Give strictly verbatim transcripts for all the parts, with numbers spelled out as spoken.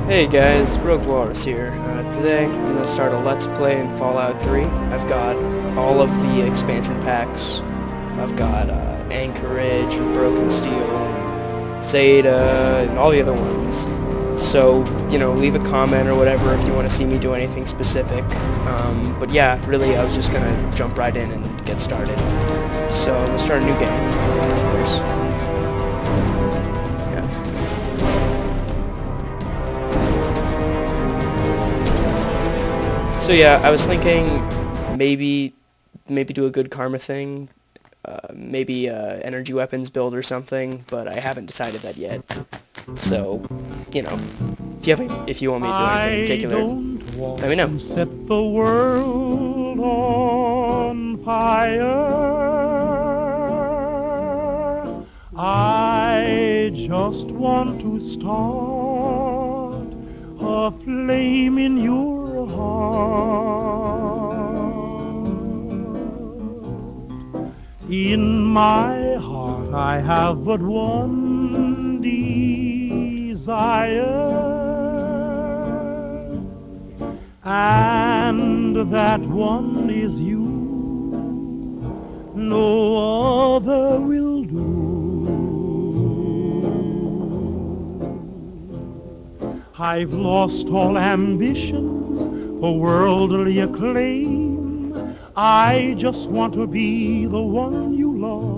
Hey guys, Rogue Walrus here. Uh, today I'm going to start a Let's Play in Fallout three. I've got all of the expansion packs. I've got uh, Anchorage and Broken Steel and Zeta and all the other ones. So, you know, leave a comment or whatever if you want to see me do anything specific. Um, but yeah, really I was just going to jump right in and get started. So, let's start a new game, of course. So yeah, I was thinking maybe maybe do a good karma thing, uh, maybe uh, energy weapons build or something, but I haven't decided that yet. So, you know, if you have if you want me to do anything in particular, let me know. Set the world on fire. I just want to start a flame in your heart. In my heart I have but one desire, and that one is you. No other will do. I've lost all ambition for worldly acclaim. I just want to be the one you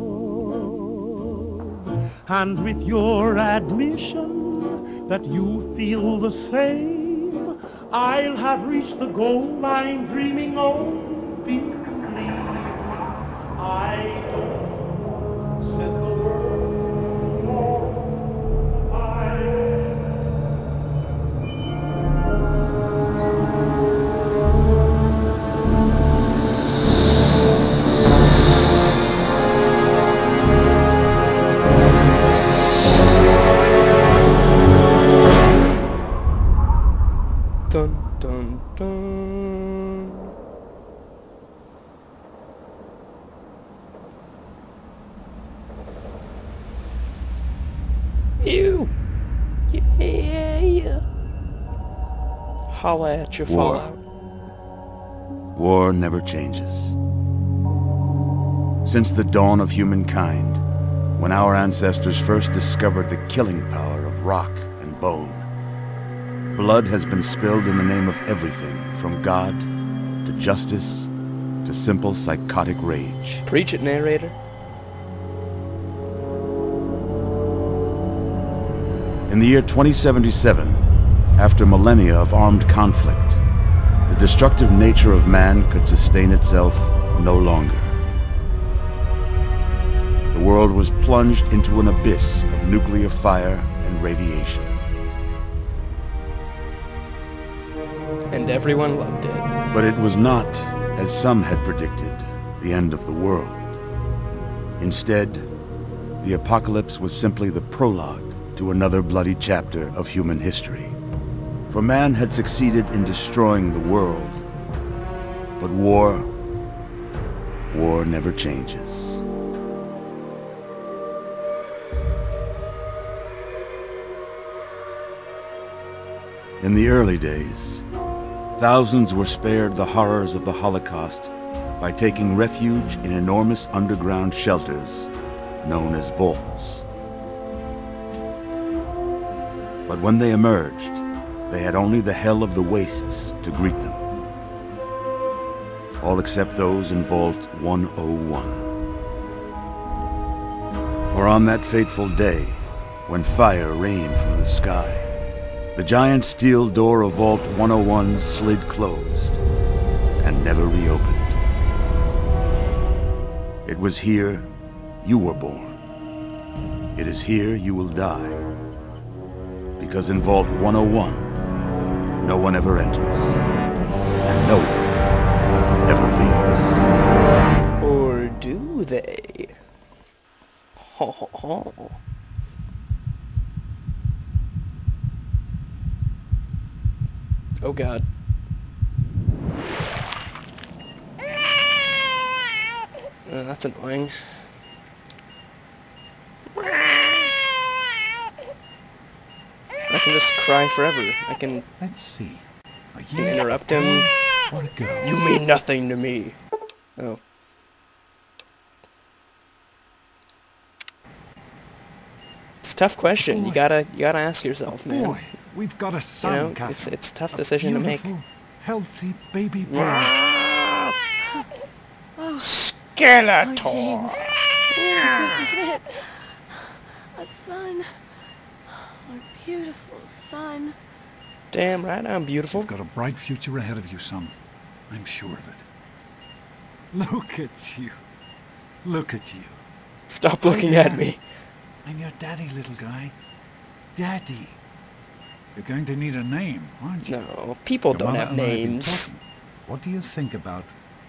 love. And with your admission that you feel the same, I'll have reached the goal I'm dreaming of. Believe I don't set the world on fire. Dun dun dun. Ew. Yeah, yeah. Holla at your War. Fallout. War never changes. Since the dawn of humankind, when our ancestors first discovered the killing power of rock and bone, blood has been spilled in the name of everything from God to justice to simple psychotic rage. Preach it, narrator. In the year twenty seventy-seven, after millennia of armed conflict, the destructive nature of man could sustain itself no longer. The world was plunged into an abyss of nuclear fire and radiation. And everyone loved it. But it was not, as some had predicted, the end of the world. Instead, the apocalypse was simply the prologue to another bloody chapter of human history. For man had succeeded in destroying the world. But war, war never changes. In the early days, thousands were spared the horrors of the Holocaust by taking refuge in enormous underground shelters known as vaults. But when they emerged, they had only the hell of the wastes to greet them. All except those in Vault one oh one. For on that fateful day, when fire rained from the sky, the giant steel door of Vault one oh one slid closed and never reopened. It was here you were born. It is here you will die. Because in Vault one oh one, no one ever enters, and no one ever leaves. Or do they? Ho ho ho. Oh god. Uh, that's annoying. I can just cry forever. I can, Let's see. Are can you interrupt him. or a girl? You mean nothing to me. Oh. It's a tough question. You Boy. gotta, you gotta ask yourself, man. Boy, we've got a You son, know, Catherine. it's it's a tough A decision to make. beautiful, healthy baby boy. Skeletor. Oh, James. A son. Our beautiful son. Damn right, I'm beautiful. You've got a bright future ahead of you, son. I'm sure of it. Look at you. Look at you. Stop looking at me. I'm your daddy, little guy. Daddy. You're going to need a name, aren't you? No, people Your don't mother have and I have been names. talking. What do you think about...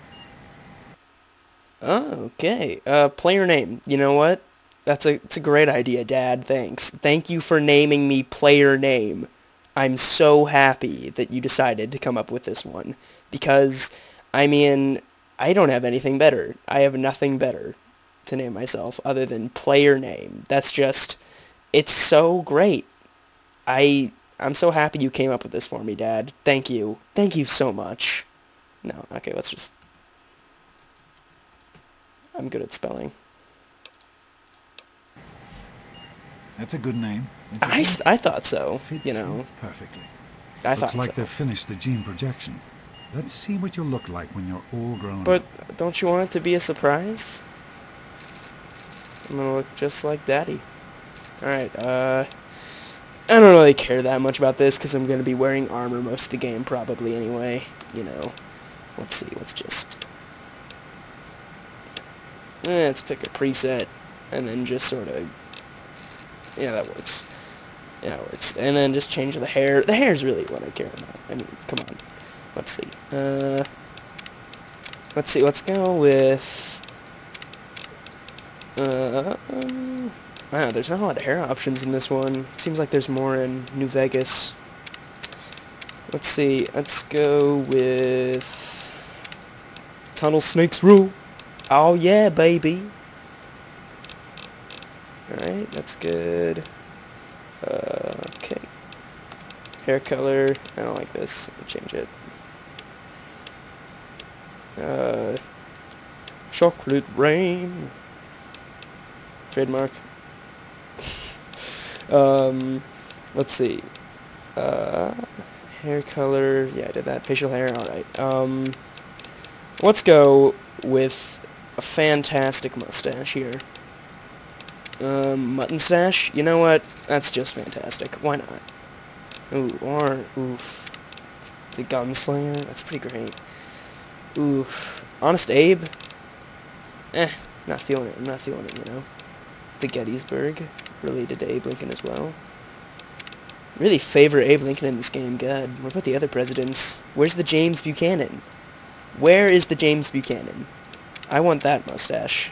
Oh, okay. Uh, player name. You know what? That's a, it's a great idea, Dad. Thanks. Thank you for naming me player name. I'm so happy that you decided to come up with this one. Because, I mean, I don't have anything better. I have nothing better to name myself other than player name. That's just, it's so great. I, I'm so happy you came up with this for me, Dad. Thank you. Thank you so much. No, okay, let's just... I'm good at spelling. That's a good name. I, s- I thought so, Fits you know. perfectly. I Looks thought like so. they've finished the gene projection. Let's see what you'll look like when you're all grown But up. don't you want it to be a surprise? I'm gonna look just like Daddy. Alright, uh... I don't really care that much about this, because I'm gonna be wearing armor most of the game, probably, anyway. You know. Let's see, let's just... Eh, let's pick a preset, and then just sort of... Yeah, that works. Yeah, it works. And then just change the hair. The hair is really what I care about. I mean, come on. Let's see. Uh... Let's see, let's go with... Uh, um, wow, there's not a lot of hair options in this one. Seems like there's more in New Vegas. Let's see, let's go with... Tunnel Snakes Rule. Oh yeah, baby. Alright, that's good. Uh, okay. Hair color, I don't like this. I'll change it. Uh, chocolate rain. Trademark. um, let's see. Uh, hair color. Yeah, I did that. Facial hair. All right. Um, let's go with a fantastic mustache here. Um, mutton stash. You know what? That's just fantastic. Why not? Ooh, or oof. The gunslinger. That's pretty great. Oof. Honest Abe. Eh. Not feeling it. I'm not feeling it. You know. The Gettysburg, related to Abe Lincoln as well. Really favor Abe Lincoln in this game, God. What about the other presidents? Where's the James Buchanan? Where is the James Buchanan? I want that mustache.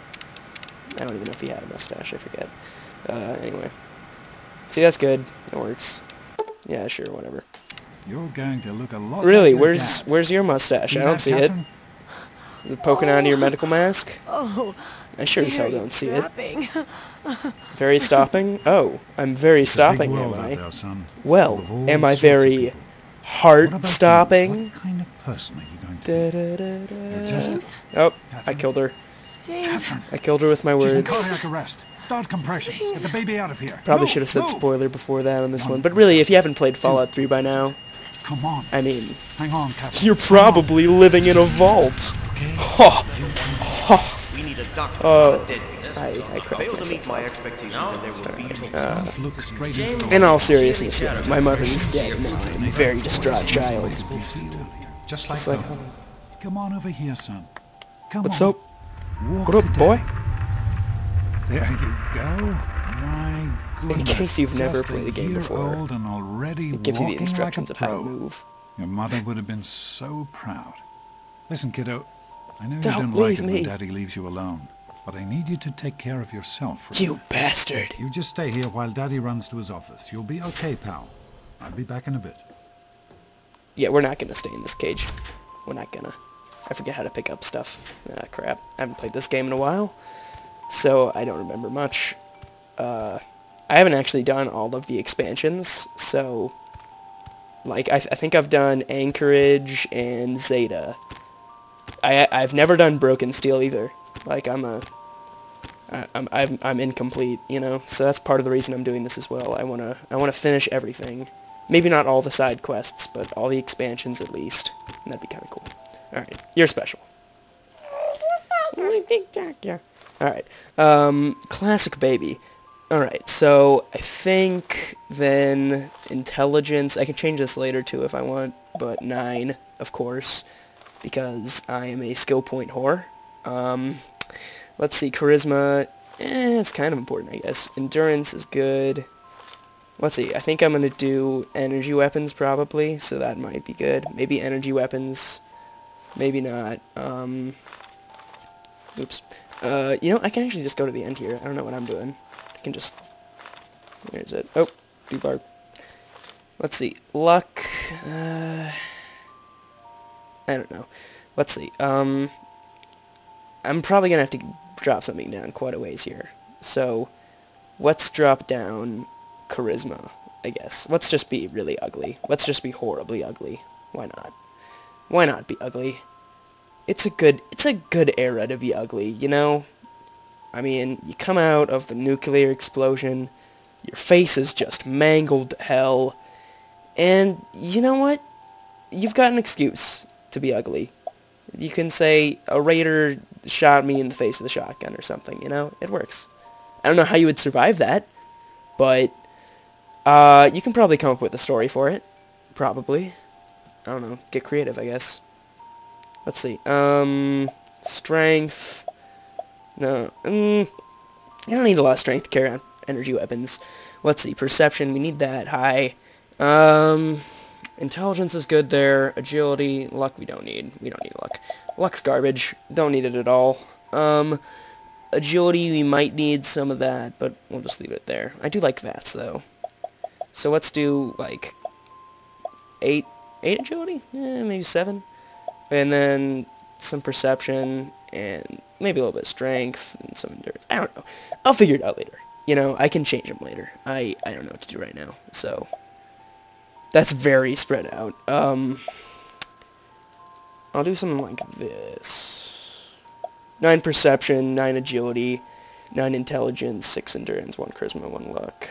I don't even know if he had a mustache, I forget. Uh, anyway. See, that's good. That works. Yeah, sure, whatever. You're going to look a lot Really, like your where's dad. where's your mustache? See I don't that, see it. Catherine? Is it poking out of your medical mask? Oh, I sure as hell very don't see it. strapping. Very stopping? Oh, I'm very It's a big stopping, world am out I? there, son. Well, Full of all am I sorts of very people. What about heart you? stopping? What kind of person are you going to Da, be? da, da, You're da. just Oh, I Catherine? killed her. James. Catherine. I killed her with my She's in words. cardiac arrest. Start compressions. Get the baby out of here. Probably Move, should have said move. spoiler before that on this One, one. But really, if you haven't played Fallout three by now, Come on. I mean, Hang on, Catherine. you're probably living in a vault. Ha! We need a doctor, Oh, not a deadbeat. I, I cracked Fail to meet myself my up. expectations and there will be total. Don't look straight into the In all seriousness, though, my mother is dead and I'm a very distraught child. Just like, Just like, home. home. Come on over here, son. Come What's on. up? Walk What up, to boy? Daddy. There you go. My goodness. In case you've never Just played a the game year before, old and already it gives you the walking instructions like of a how to pro. move. Your mother would have been so proud. Listen, kiddo. I know you Don't don't like leave it me. when Daddy leaves you alone, but I need you to take care of yourself. For a You minute. bastard. You just stay here while Daddy runs to his office. You'll be okay, pal. I'll be back in a bit. Yeah, we're not gonna stay in this cage. We're not gonna. I forget how to pick up stuff. Ah, crap. I haven't played this game in a while, so I don't remember much. Uh, I haven't actually done all of the expansions, so, like, I, th I think I've done Anchorage and Zeta. I, I've never done Broken Steel either. Like, I'm a... I, I'm, I'm, I'm incomplete, you know? So that's part of the reason I'm doing this as well. I wanna, I wanna finish everything. Maybe not all the side quests, but all the expansions at least. And that'd be kinda cool. Alright, you're special. Alright, um, classic baby. Alright, so I think then intelligence, I can change this later too if I want, but nine, of course, because I am a skill point whore. Um, let's see, charisma, eh, it's kind of important, I guess. Endurance is good. Let's see, I think I'm going to do energy weapons probably, so that might be good. Maybe energy weapons, maybe not. Um, oops. Uh, you know, I can actually just go to the end here. I don't know what I'm doing. I can just... Where is it? Oh, too far. Let's see. Luck. Uh, I don't know. Let's see. Um, I'm probably going to have to drop something down quite a ways here. So, let's drop down charisma, I guess. Let's just be really ugly. Let's just be horribly ugly. Why not? Why not be ugly? It's a good, it's a good era to be ugly, you know? I mean, you come out of the nuclear explosion, your face is just mangled to hell, and you know what? You've got an excuse to be ugly. You can say, a raider shot me in the face with a shotgun or something, you know? It works. I don't know how you would survive that, but uh, you can probably come up with a story for it. Probably. I don't know. Get creative, I guess. Let's see. Um, strength. No. Um, I don't need a lot of strength to carry on energy weapons. Let's see. Perception. We need that high. Um, intelligence is good there. Agility. Luck we don't need. We don't need luck. Luck's garbage. Don't need it at all. Um, agility we might need some of that, but we'll just leave it there. I do like V A Ts though. So let's do like eight, eight agility? Eh, maybe seven. And then some perception, and maybe a little bit of strength, and some endurance. I don't know. I'll figure it out later. You know, I can change them later. I, I don't know what to do right now. So, that's very spread out. Um, I'll do something like this. nine perception, nine agility, nine intelligence, six endurance, one charisma, one luck.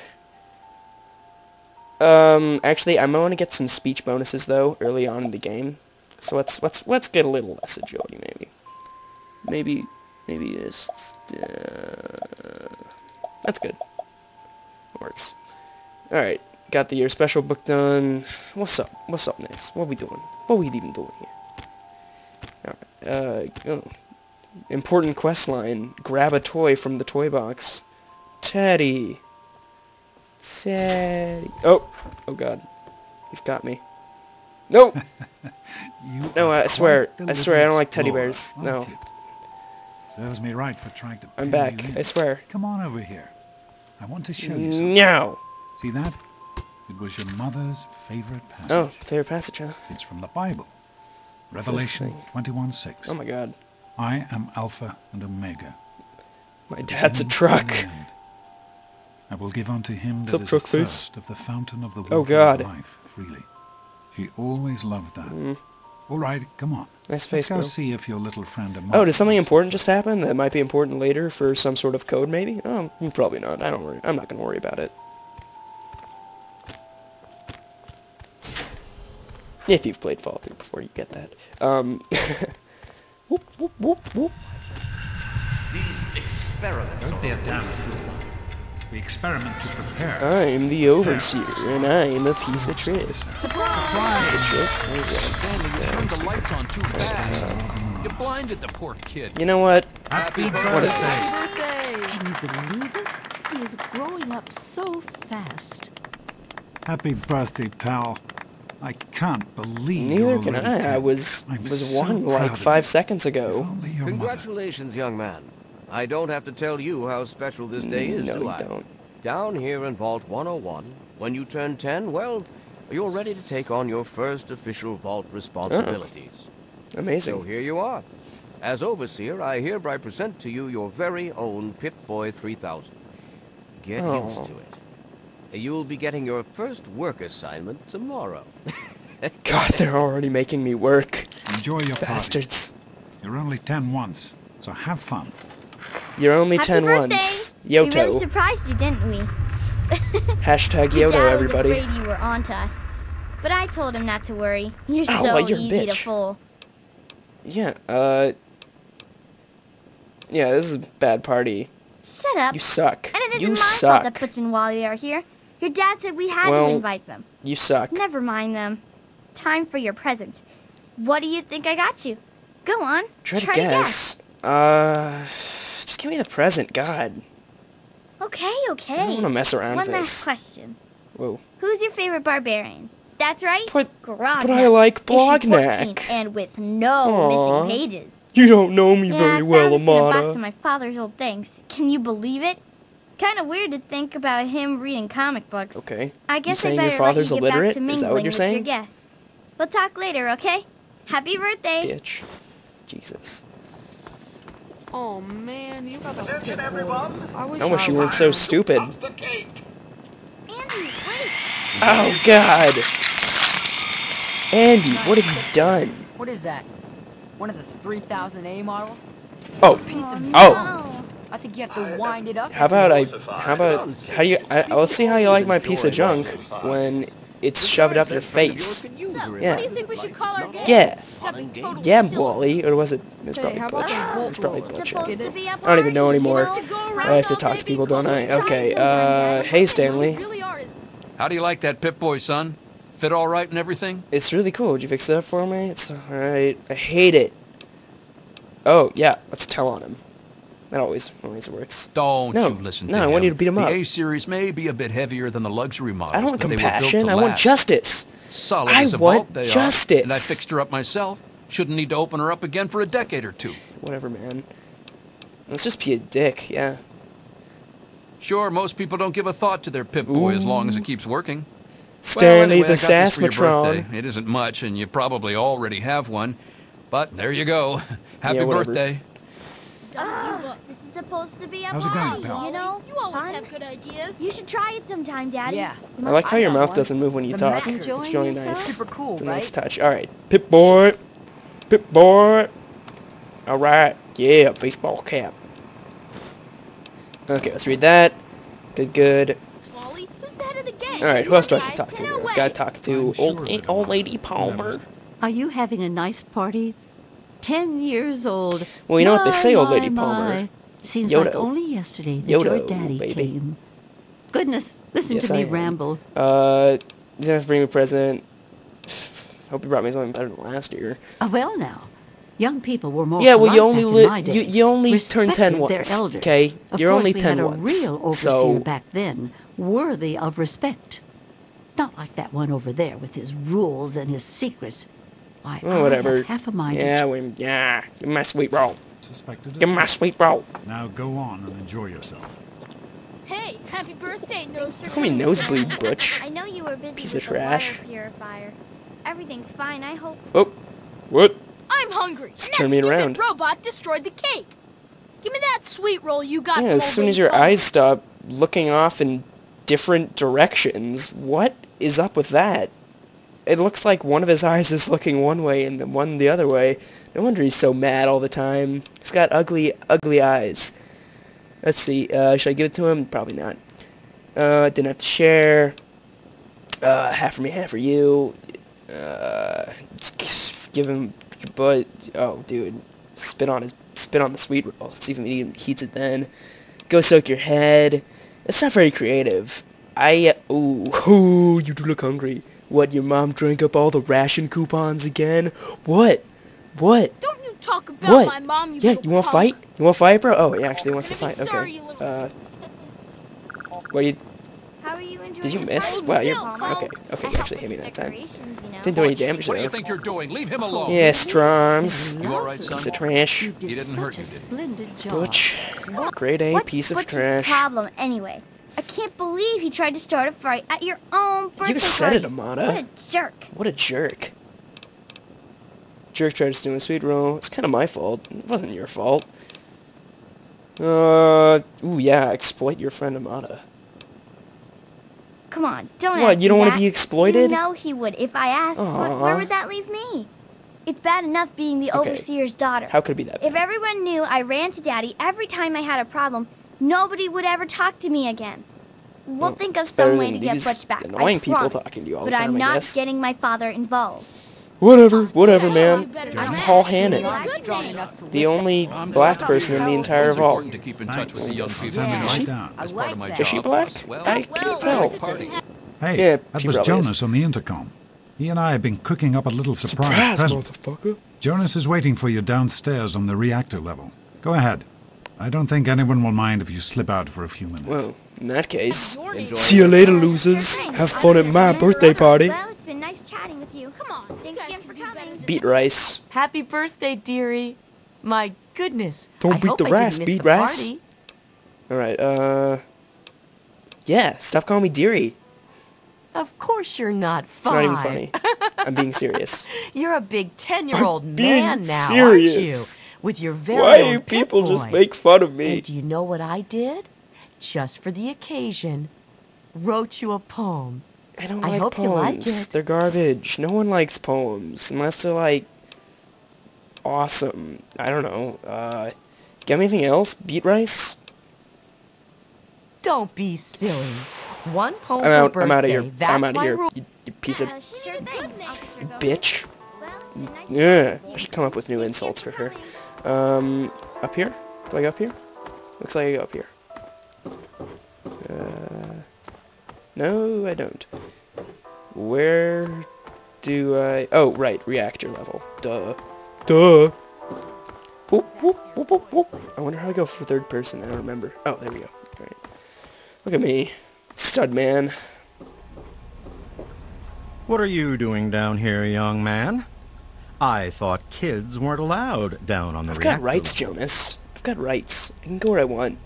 Um, actually, I might want to get some speech bonuses, though, early on in the game. So let's let's let's get a little less agility, maybe. Maybe maybe just uh, that's good. Works. All right, got the year special book done. What's up? What's up next? What are we doing? What are we even doing here? All right. Uh, oh. Important quest line: grab a toy from the toy box. Teddy. Teddy. Oh, oh God, he's got me. No. You no, I swear, I swear, I don't like teddy explorer, bears. aren't No. you? Serves me right for trying to. I'm pin back. you in. I swear. Come on over here. I want to show you something. No. See that? It was your mother's favorite passage. Oh, favorite passage, huh? It's from the Bible. Revelation thing? twenty-one six. Oh my God. I am Alpha and Omega. My the dad's a beginning and truck. the end. I will give unto him What's that up, is truck face? athirst of the fountain of the water Oh, God. of life freely. She always loved that. Mm. All right, come on. Nice face, Let's go bro. see if your little friend. Oh, did something important just happen that might be important later for some sort of code, maybe? Oh, probably not. I don't worry. I'm not gonna worry about it. If you've played Fallout three before, you get that. Um. Whoop whoop whoop whoop. These experiments are a waste of time. We experiment to prepare. I'm the overseer, and I'm a piece of shit. Surprise! Piece of shit. Stanley, you turned the lights on too fast. You blinded the poor kid. You know what? Happy What is this? Can you believe it? He is growing up so fast. Happy birthday, pal. I can't believe Neither you're can already I. I ten. was I'm was so one proud like of five you. seconds If ago. only your mother. Congratulations, young man. I don't have to tell you how special this day is, No, do you I? don't. Down here in Vault one oh one, when you turn ten, well, you're ready to take on your first official Vault responsibilities. So Amazing. here you are. As Overseer, I hereby present to you your very own Pip-Boy three thousand. Get Oh. used to it. You'll be getting your first work assignment tomorrow. God, they're already making me work. Enjoy your party. Bastards. You're only ten once, so have fun. You're only Happy ten birthday. once. We really Yoto. surprised you, didn't we? Hashtag Your Yoto, dad everybody. was afraid you were onto us. But I told him not to worry. You're Oh, so well, you're a easy to bitch. fool. Yeah, uh... Yeah, this is a bad party. Shut up. You suck. And it isn't You my suck. fault that Butch and Wally are here. Your dad said we had Well, to invite them. You suck. Never mind them. Time for your present. What do you think I got you? Go on. Try, Try to guess. Uh... Just give me the present, God. Okay, okay. I don't want to mess around One with last this. question. Whoa. Who's your favorite barbarian? That's right. But- Grognak. but I like Issue fourteen, Blognak. and with no Aw. missing pages. You don't know me Yeah, very I well, found this in a box of Amada. my father's old things. Can you believe it? Kind of weird to think about him reading comic books. Okay. I guess saying I your better father's let you get illiterate? back to Is that mingling what you're with saying? your guests. We'll talk later, okay? Happy birthday. Bitch. Jesus. Oh man, you got a Attention, everyone. I wish I wish I you weren't was- so stupid. Up the cake. Andy, wait. Oh, God. Andy, what have you done? What is that? One of the three thousand A models? Oh. Piece of Oh. No. I think you have to wind it up. How about I... How about... How do you... I, let's see how you like my piece of junk when it's shoved up your face. So, Yeah. What do you think we should call our game? Yeah. It's gotta be totally Yeah, killer. Wally. Or was it... It's Hey, probably how about Butch. some It's probably Bolt Butch. Supposed yeah. to be a I don't even know party, anymore. you know? I have to talk to people, don't I? Okay, uh... Hey, Stanley. Really are, isn't it? How do you like that Pip-Boy, son? Fit all right and everything? It's really cool. Would you fix that for me? It's alright. I hate it. Oh, yeah. Let's tell on him. That always always works. Don't No, you listen no, to I him. want you to beat him the up. The A-Series may be a bit heavier than the luxury models, I don't want but they were built compassion. to I want last. justice. Solid I as a want vault they justice. Are, and I fixed her up myself. Shouldn't need to open her up again for a decade or two. Whatever, man. Let's just be a dick, yeah. Sure, most people don't give a thought to their Pip-Boy as long as it keeps working. Stanley well, anyway, the I got this for your Sassmatron. birthday. It isn't much, and you probably already have one. But there you go. Happy Yeah, whatever. birthday. Ah, this is supposed to be a How's it going, party, pal? you know? You always Fun. have good ideas. You should try it sometime, Daddy. Yeah. I like how I your got mouth one. doesn't move when you The talk. Mac. It's Enjoying really yourself? nice. Super cool, It's a right? nice touch. Alright. Pip boy. Pip boy. Alright. Yeah, baseball cap. Okay, let's read that. Good, good. Wally, who's the head of the gang? Alright, who else do I have to talk to? No I've way. got to talk to I'm sure old, of it, old Amada. lady Palmer. Are you having a nice party? Ten years old. Well, you know what they My, say, old my, lady my. Palmer. Seems Yodo. like only yesterday that your Yodo, daddy baby. came. Goodness, listen Yes, to me I am. ramble. Uh, he's gonna bring me a present. Hope he brought me something better than last year. Uh, well, now, young people were more Yeah, well, you polite only back in li- my day. you- you only turn ten Respected their once, elders. okay? Of You're course, only we ten had a once, real overseer so- back then, worthy of respect. Not like that one over there with his rules and his secrets. Why, Well, I whatever. have half a mind. Yeah, we, yeah. Give me my sweet roll. Suspected it? Give me my sweet roll. Now go on and enjoy yourself. Hey, happy birthday, nose. Call me nosebleed, Butch. I know you were busy Piece with of the trash. water purifier. Everything's fine, I hope. Oh, what? I'm hungry. Just and turn that me stupid around. robot destroyed the cake. Give me that sweet roll you got. Yeah, from as old soon as lady your Palmer. eyes stop looking off in different directions, what is up with that? It looks like one of his eyes is looking one way and the one the other way. No wonder he's so mad all the time. He's got ugly, ugly eyes. Let's see, uh, should I give it to him? Probably not. Uh, didn't have to share. Uh, half for me, half for you. Uh, just give him, but, oh, dude. Spit on his, spit on the sweet roll. See if he even heats it then. Go soak your head. It's not very creative. I, uh, ooh, ooh, you do look hungry. What, your mom drank up all the ration coupons again? What? What? Don't you talk about What? my mom, you Yeah, little you want to punk. fight? You want to fight, bro? Oh, he actually wants to And if fight. he's sorry, Okay. you little Uh, what you? How are you enjoying Did you the miss? party, Wow, you're Palmer? okay. Okay, I you actually helped hit me with that the time. decorations, you know. Didn't do any damage What do you though. think you're doing? Leave him alone. Yeah, Strums. You all right, son? Piece of trash. You did He didn't such hurt a you, did he? splendid job. Butch. Grade A What's piece of Butch's trash. problem anyway? I can't believe he tried to start a fight at your own birthday You said it, party. Amada. What a jerk. What a jerk. Jerk tried to steal my sweet roll. It's kind of my fault. It wasn't your fault. Uh, ooh, yeah, exploit your friend Amada. come on, don't What, ask you don't me want to that. be exploited? You know he would if I asked. What, where would that leave me? It's bad enough being the Okay. overseer's daughter. How could it be that If bad? everyone knew I ran to Daddy every time I had a problem, nobody would ever talk to me again. We'll Well, think of it's better some way than to get these Butch back. annoying I people promise. talking to you all the but time, I'm I not guess. getting my father involved. Whatever, whatever, man. better It's than Paul that. Hannon, You're strong enough to the lift only I'm black glad person in the entire It's vault. important to keep in touch with the young Thanks. people. Let's have Yeah. it Is she- right down. I As part of like my that. Is she job, black? well, I Well, can't at tell. least it doesn't have Hey, Yeah, that she was probably is. Jonas on the intercom. He and I have been cooking up a little surprise, Surprise, present. motherfucker. Jonas is waiting for you downstairs on the reactor level. Go ahead. I don't think anyone will mind if you slip out for a few minutes. Well, in that case, your name. see you later, Sure losers. thing. Have fun at my Well, birthday party. Well, it's been nice chatting with you. Come on, you Thanks guys again can for do better coming. than Beat rice. Happy birthday, dearie. My goodness. Don't I beat hope the I didn't rice, miss beat the rice. party. Alright, uh... yeah, stop calling me dearie. Of course you're not It's five. not even funny. I'm being serious. You're a big ten-year-old I'm being man now, serious. aren't you? With your very Why own do people Pip just Boy. make fun of me? And do you know what I did? Just for the occasion, wrote you a poem. I don't I like hope you like poems. it. They're garbage. No one likes poems unless they're like awesome. I don't know. Uh, got anything else? Beat rice? Don't be silly. One poem I'm out. per I'm out of birthday. here. That's I'm out of my here. rule. You, you piece of Uh, sure thing, Officer Gomez. bitch. Well, it's been nice Yeah. chatting with I you. should come up with new Thanks insults for again her. coming. Um, up here? Do I go up here? Looks like I go up here. Uh, no, I don't. Where do I... Oh, right, reactor level. Duh. Duh. Whoop, whoop, whoop, whoop, whoop. I wonder how I go for third person. I don't remember. Oh, there we go. All right. Look at me. Stud man. What are you doing down here, young man? I thought kids weren't allowed down on the I've reactor got rights, level. Jonas. I've got rights. I can go where I want.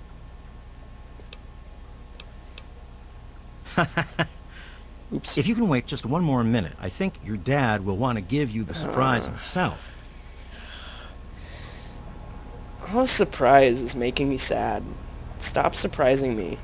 Oops. If you can wait just one more minute, I think your dad will want to give you the surprise Uh. himself. All this surprise is making me sad. Stop surprising me.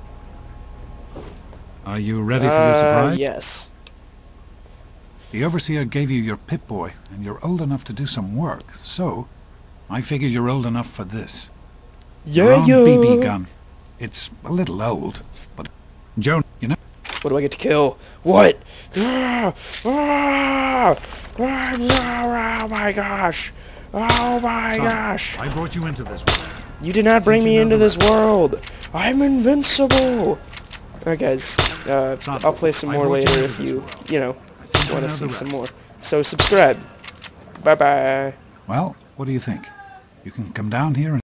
Are you ready for your Uh, surprise? yes. The Overseer gave you your Pip-Boy, and you're old enough to do some work, so I figure you're old enough for this. Your Yeah, own B B yeah. gun. It's a little old, but Joan, you know. What do I get to kill? What? Ah, ah, ah, oh my gosh! Oh my Son, gosh! I brought you into this world. You did not bring Think me you know into the this world! I'm invincible! Alright guys, uh, Son, I'll play some I more brought you later into if this you, world. you know, think you want know to see the some rest. more. So subscribe. Bye bye. Well, what do you think? You can come down here and